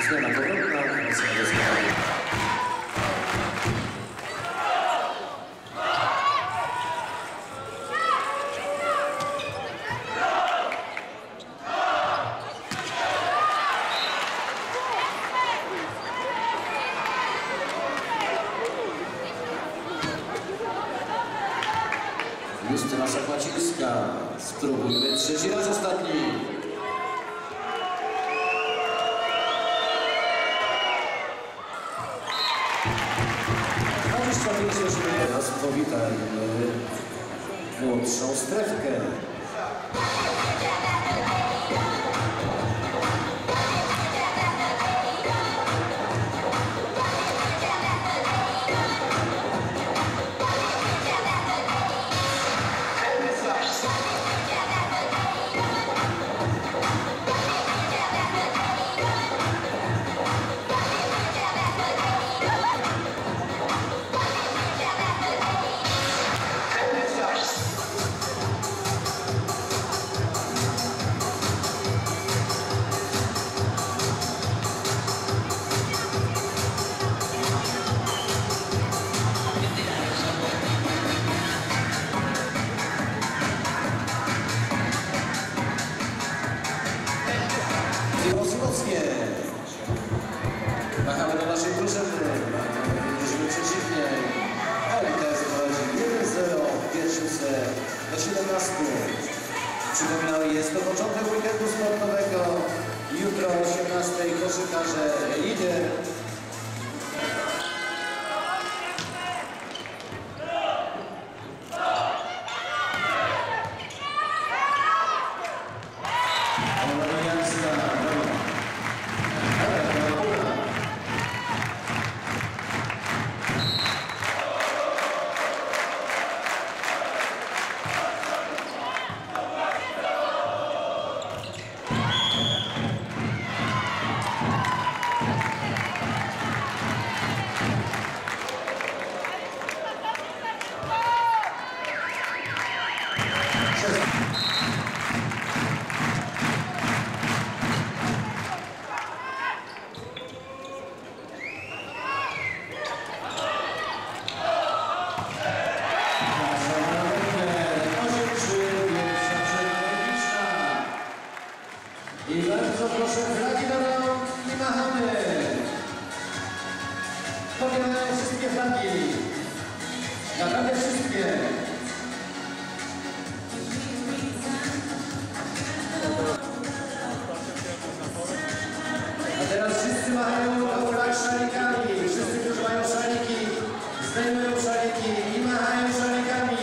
Zmiana powrotna, Justyna Zapłacińska. Spróbujmy trzeci raz ostatni. Teraz powitajmy młodszą strefkę. Machamy do naszej drużyny, drużyny przeciwnej. LKS prowadzi 1-0 w pierwszym set do 17. Przypominamy, jest to początek weekendu sportowego. Jutro o 18 koszykarze lider. I bardzo proszę, flagi do rąk i machamy. Pobierają wszystkie flagi. Naprawdę wszystkie. A teraz wszyscy machają do flag szalikami. Wszyscy, którzy mają szaliki, zdejmują szaliki i machają szalikami.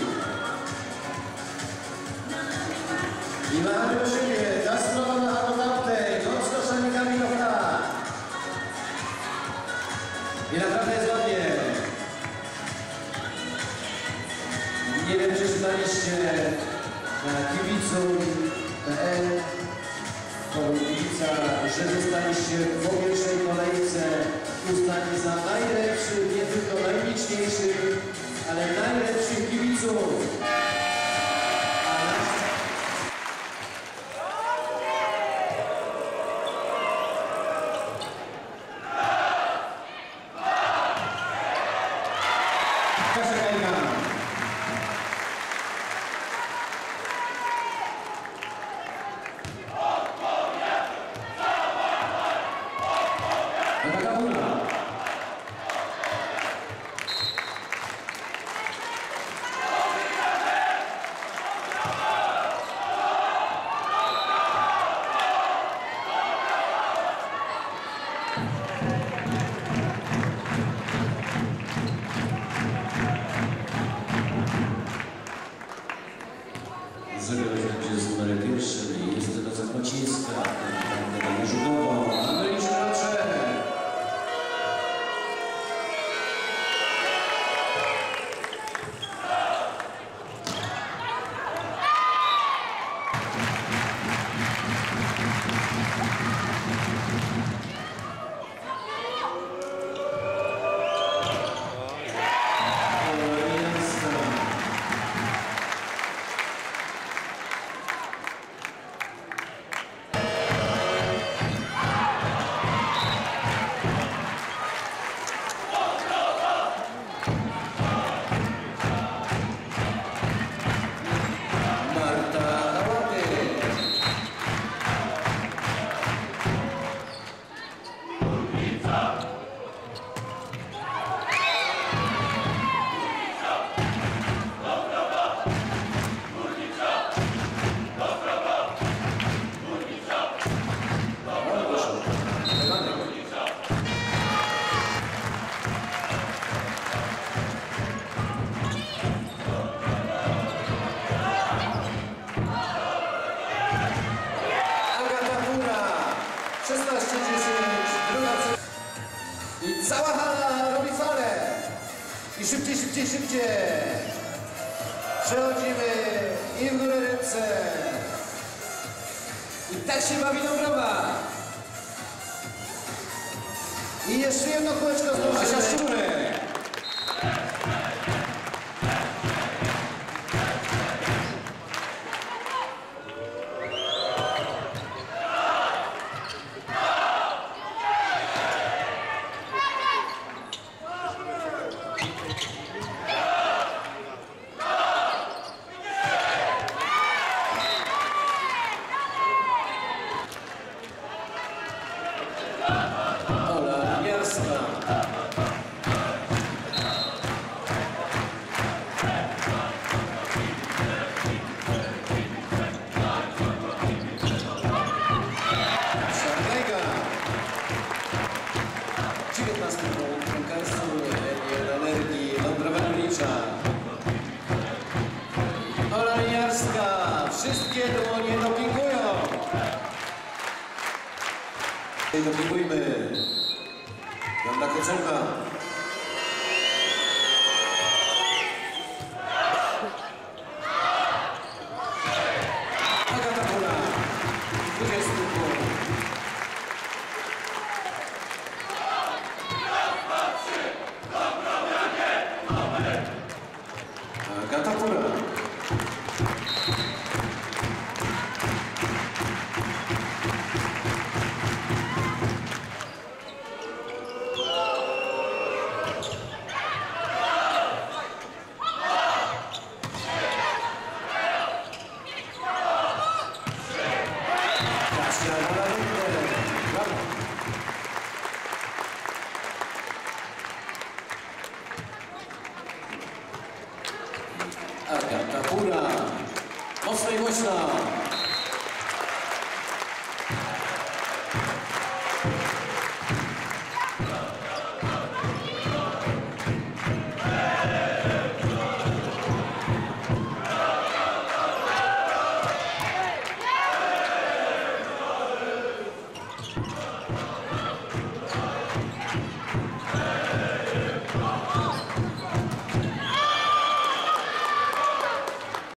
I machamy do siebie. Ta strona macha do tamtej. Mocno szalikami do flag. I naprawdę jest ładnie. Nie wiem, czy czytaliście na kibicu.pl forum kibica, że zostaliście po pierwszej kolejce uznani za najlepszych, nie tylko najliczniejszych, ale najlepszych kibiców. druga i cała hala robi falę. I szybciej, szybciej, szybciej. Przechodzimy i w górę ręce. I tak się bawi Dąbrowa. I jeszcze jedno kółeczko znowu Asia Szczurek. Ola Liniarska, wszystkie dłonie dopingują. Dopingujmy. Janda Kocelka. Agata Pula. 20 punktów. Agata Pula. Kasia Malarenko.